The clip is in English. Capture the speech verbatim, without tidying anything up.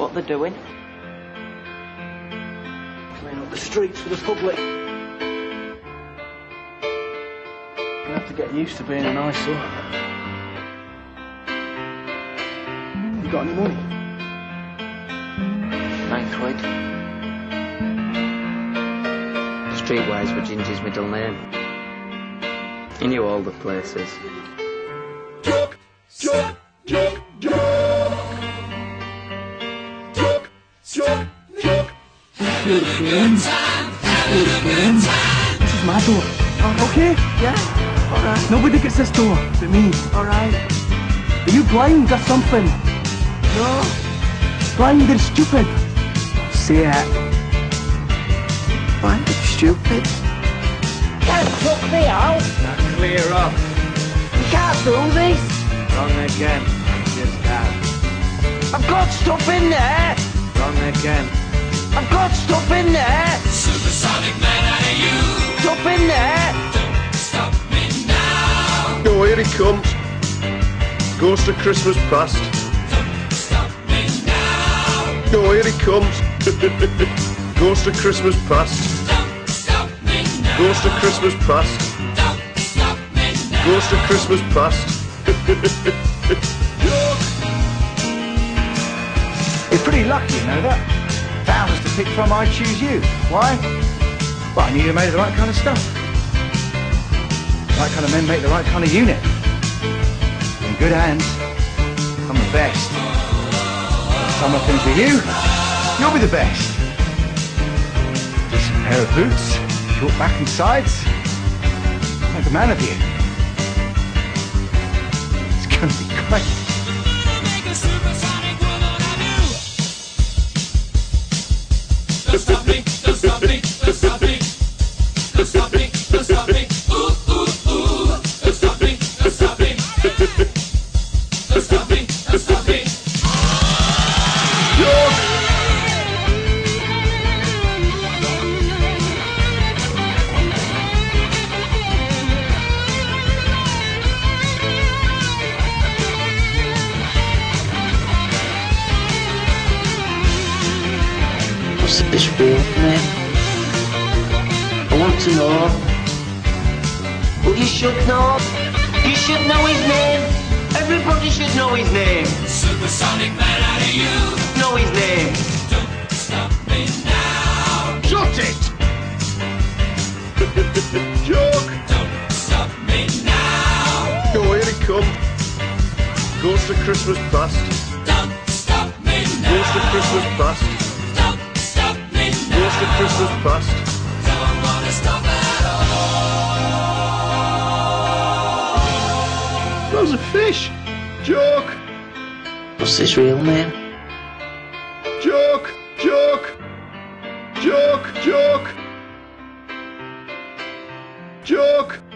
what they're doing. Clean up the streets for the public. You have to get used to being an eyesore. You got any money? Nine quid. Streetwise were Gingy's middle name. He knew all the places. Joke, joke, joke, joke. Joke, joke, joke. You're the friends. You're the friends. This is my door. Oh, okay? Yeah, alright. Nobody gets this door but me. Alright. Are you blind or something? No. Blind and stupid. Say it. Blind and stupid. Can't fuck me out. Now clear up. You can't do this. Wrong again. Just have. I've got stuff in there. Wrong again. I've got stuff in there. Supersonic man, are you? Stuff in there. Don't stop me now. Oh, here he comes. Ghost of Christmas past. Don't stop me now. Oh, here he comes. Ghost of Christmas past. Don't stop me now. Ghost of Christmas past. Don't stop me now. Ghost of Christmas past. You're pretty lucky, you know that? Thousands to pick from, I choose you. Why? Well, I knew you made the right kind of stuff. The right kind of men make the right kind of unit. In good hands, I'm the best. Summer things with you, you'll be the best. Decent pair of boots, short back and sides. Make a man of you. It's gonna be great. Make a supersonic woman of you. Don't stop me, don't stop me, don't stop me. Don't stop me, don't stop me. Ooh, ooh, ooh. Don't stop me, don't stop me. Don't stop me, don't stop me. What's this real name? I want to know. Well, you should know. You should know his name. Everybody should know his name. Supersonic man, out of you. Know his name. Don't stop me now. Shut it! Joke! Don't stop me now. Oh, here he comes. Ghost of Christmas past. Don't stop me now. Ghost of Christmas past. Don't stop me now. Ghost of Christmas past. Don't wanna stop at all. That was a fish. Joke! What's his real name? Joke! Joke! Joke! Joke! Joke!